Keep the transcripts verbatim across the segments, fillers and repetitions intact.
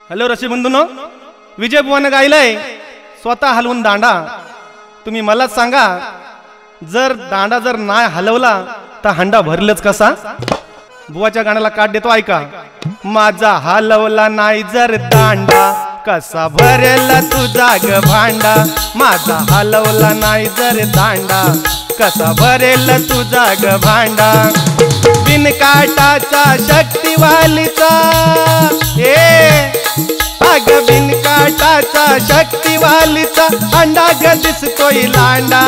Hello रसिक बंधूंनो, विजय बुवानं गायलंय स्वतः हलवून दांडा। तुम्ही मलाच सांगा, जर दांडा जर नाही हलवला तर हंडा भरलच कसा? बुवाच्या गाण्याला काट देतो, ऐका। माझा हलवला नाही जर दांडा कसा भरेल तुझा ग भांडा। माझा हलवला नाही जर दांडा कसा भरेल तुझा ग भांडा। बिनकाटाचा शक्तिवालीचा ए अग बिनकाटाचा शक्तिवालीचा अंडा ग दिसतोय लांडा।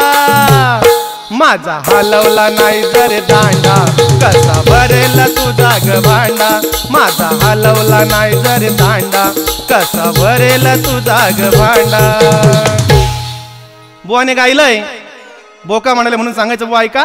माझा हलवला नाही जर दांडा कसा भरेल तुझा ग भांडा। माझा हलवला नाही जर दांडा कसा भरेल तुझा ग भांडा। बुवाने गायलंय, बोका म्हणाले म्हणून सांगायचं बुवा, ऐका।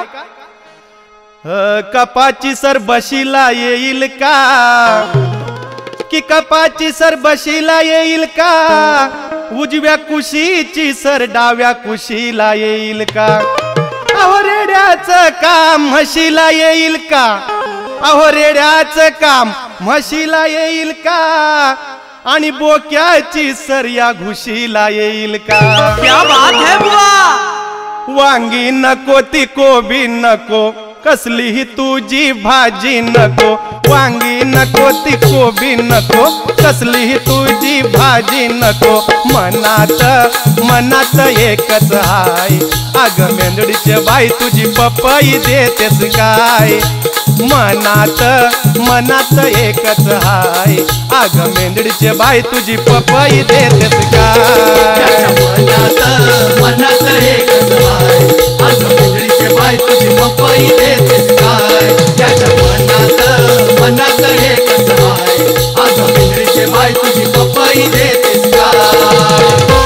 कपाची सर बशीला येईल का, की कपाची सर बशीला येईल का, उजव्या कुशीची सर डाव्या कुशीला येईल का। अहो रेड्याचं काम म्हशीला येईल का, अहो रेड्याचं काम म्हशीला येईल का, आणि बोक्याची सर या घुशीला येईल का। क्या बात है बुआ। वांगी नको ती कोबी नको कसली ही तुझी भाजी नको। वांगी नको ती कोबी नको कसली ही तुझी भाजी नको। मनात मनात एकच हाय, अग मेंदडीचे बाई तुझी पपई देतेस काय। मनात मनात एकच हाय, अग मेंदडीचे बाई तुझी पपई देतेस काय। मनात मनात एकच हाय, अग मेंदडीचे बाई तुझी पपई देतेस काय। त्याच्या मनात मनात एकच हाय, अग मेंदडीचे बाई तुझी पपई देतेस काय।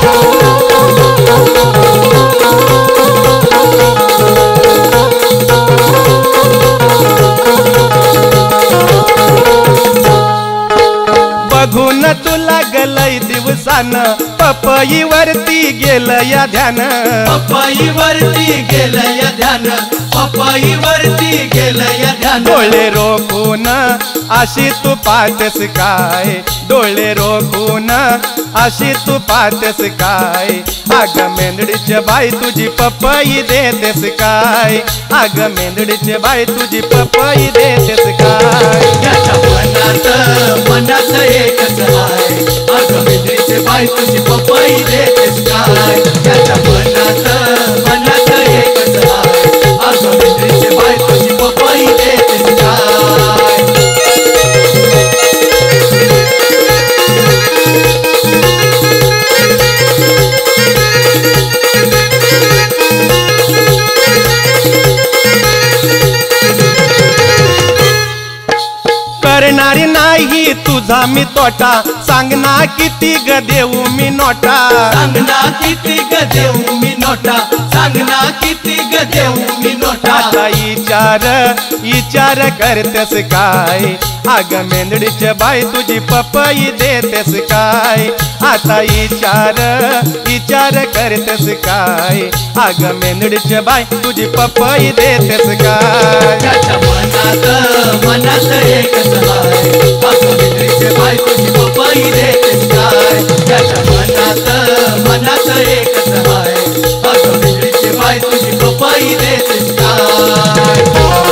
बघून तुला गलय दिवसान पपई वरती गेलं या ध्यान। पपई वरती गेलं या ध्यान, पपई वरती गेलं या ध्यान। डोळे रोखून अशी तू पाहतेस काय, डोळे रोखून अशी तू पाहतेस काय। अग मेंदडीचे बाई तुझी पपई देतेस काय, अग मेंदडीचे बाई तुझी पपई देतेस काय। त्याच्या मनात मनात एकच हाय, अग मेंदडीचे बाई तुझी पपई देतेस काय। त्याच्या मनात मनात एकच हाय, अग मेंदडीचे बाई तुझी पपई देतेस काय। करणारी नाही तुझा मी तोटा, सांग ना किती ग देऊ मी नोटा। सांग ना किती ग देऊ मी नोटा, सांग ना किती ग देऊ मी नोटा। आता विचार विचार करतेस काय, अग मेंदडीचे बाई तुझी पपई देतेस काय। आता विचार विचार करतेस काय, अग मेंदडीचे बाई तुझी पपई देतेस काय। त्याच्या मनात मनात एकच हाय, अग मेंदडीचे बाई तुझी पपई देतेस काय। त्याच्या मनात मनात एकच हाय, अग मेंदडीचे बाई तुझी पपई देतेस काय।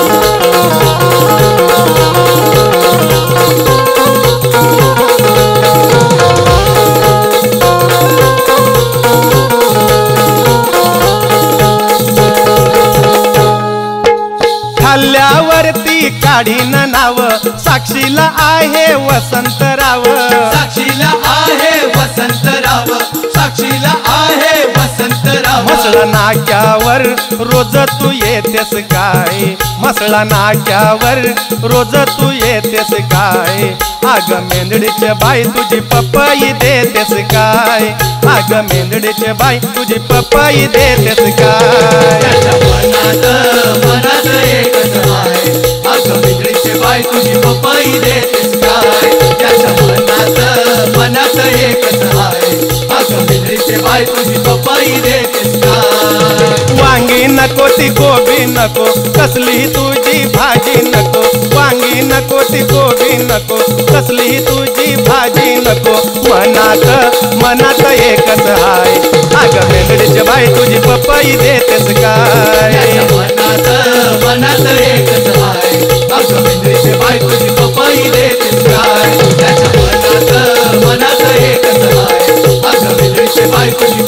खाल्ल्यावरती काढीन नाव, साक्षीला आहे वसंतराव। साक्षीला आहे वसंतराव, साक्षीला आहे वसंतराव। मसळा नाक्यावर रोज तू येतेस काय, मसळा नाक्यावर रोज तू येतेस काय। अग मेंदडीचे बाई तुझी पपई देतेस काय, अग मेंदडीचे बाई तुझी पपई देतेस काय। त्याच्या मनात मनात एकच हाय, अग मेंदडीचे बाई तुझी पपई देतेस काय। त्याच्या मनात मनात एकच हाय, अग मेंदडीचे बाई तुझी पपई देतेस काय। वांगी नको ती कोबी नको कसली तुझी भाजी नको। वांगी नको ती कोबी नको कसली तुझी भाजी नको मनात मनात एकच हाय अगं मेंढडीची बाई तुझी पपई देतेस काय त्याच्या मनात मनात एकच हाय अगं मेंढरीचे बाई तुझी पपई देतेस काय त्याच्या मनात मनात एकच हाय अगं मेंढरीचे बाई तुझी